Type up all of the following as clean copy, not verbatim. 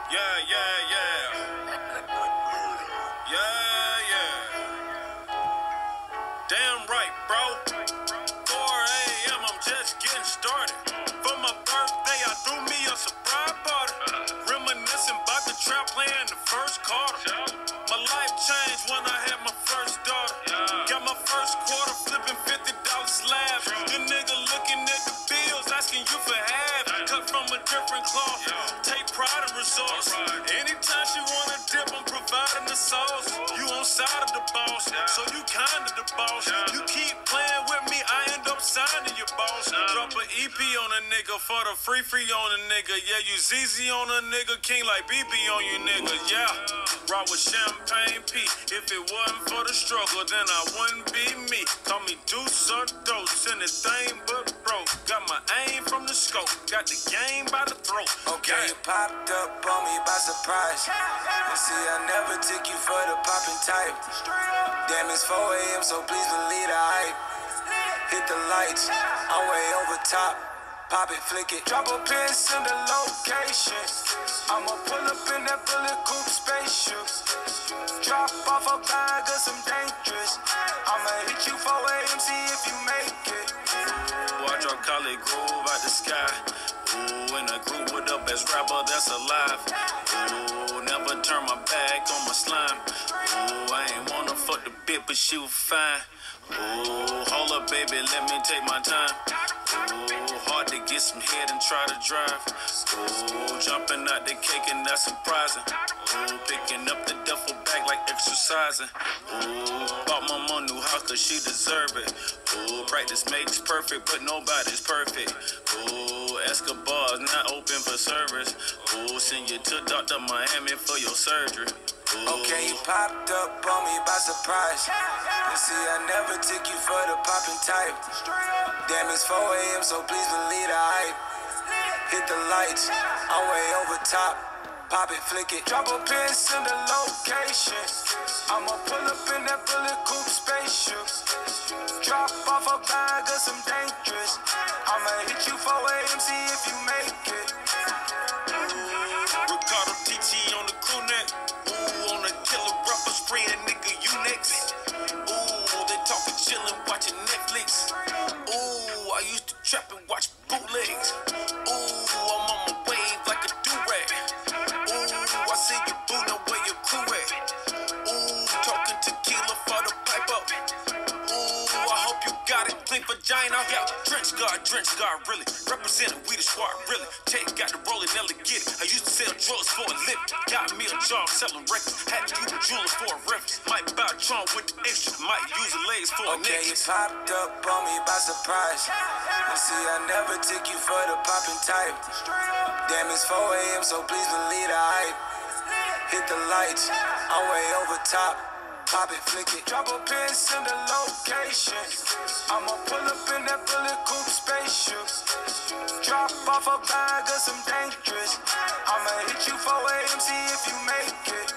Yeah, yeah, yeah. Yeah, yeah. Damn right, bro. 4 a.m. I'm just getting started. For my birthday, I threw me a surprise party. Reminiscing about the trap playing the first quarter. My life changed when I had my first daughter. Got my first quarter flipping $50 slabs. The nigga looking at the bills, asking you for half. Cut from a different cloth. Take pride in results. Anytime she wanna dip, I'm providing the sauce. You on side of the boss, so you kinda the boss. You keep playing with me, I end up signing your boss. Drop an EP on a nigga for the free on a nigga. Yeah, you ZZ on a nigga, king like BB on you nigga. Yeah, rock with Champagne P. If it wasn't for the struggle, then I wouldn't be me. Call me Deuce or Dose, anything but broke. Got my aim from the scope, got the game by the throat. Okay, you popped up on me by surprise. You see, I never took you for the popping type. Damn, it's 4 a.m., so please believe the hype. Hit the lights, I'm way over top. Pop it, flick it, drop a pin, send a location. I'ma pull up in that bullet coupe spaceship. Drop off a bag of some dangerous. I'ma hit you 4 a.m., see if you make it. Boy, I drop Khaled Groove out the sky. Ooh, in a group with the best rapper that's alive. Ooh, never turn my back on my slime. Ooh, I ain't wanna fuck the bitch, but she was fine. Ooh, hold up, baby, let me take my time. Ooh, hard to get some head and try to drive. Ooh, jumping out the cake and that's surprising. Ooh, picking up the duffel bag like exercising. Ooh, bought my mom new house cause she deserve it. Ooh, practice makes perfect, but nobody's perfect. Ooh, Escobar's not open for service. Ooh, send you to Dr. Miami for your surgery. Ooh. Okay, you popped up on me by surprise. You see, I never took you for the popping type. Damn, it's 4 a.m., so please believe the hype. Hit the lights, I'm way over top. Pop it, flick it, drop a pin, send a location. I'ma pull up in that bullet coupe spaceship. Drop off a bag of some dangerous. I'ma hit you 4 a.m., see if you make it. Ricardo TT on the crew neck. Ooh, on the killer rapper spraying nigga, you next. Ooh, they talking chillin', watching Netflix. Ooh, I used to trap and watch bootlegs. Ooh, I'm on my wave like a do-rag. Ooh, I see you bootin' where your crew at. Ooh, talking tequila for the pipe up. Ooh, I hope you got it, clean vagina. Yeah, Drench guard, really. Representing we the squad, really. Tech got the rollin', Nelly get it. I used to sell drugs for a living. Got me a job selling records. Had to use a jeweler for a reference. Might buy a Tron with the extra. Might use the legs for a Okay, you necklace. popped up on me by surprise. You see, I never took you for the popping type. Damn, it's 4 a.m., so please believe the hype. Hit the lights, I'm way over top. Pop it, flick it, drop a pin, send a location. I'ma pull up in that bullet coupe spaceship. Drop off a bag of some dangerous. I'ma hit you 4 a.m., see if you make it.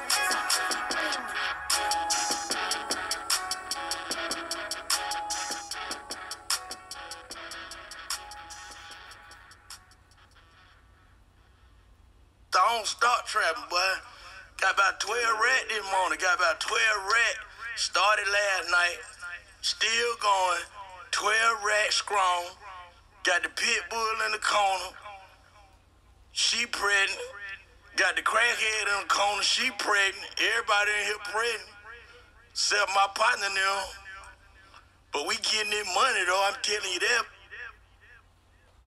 Don't start trapping, boy. Got about 12 rat this morning. Got about 12 rat. Started last night. Still going. 12 rat strong. Got the pit bull in the corner. She pregnant. Got the crackhead in the corner. She pregnant. Everybody in here pregnant. Except my partner now. But we getting this money though. I'm telling you that.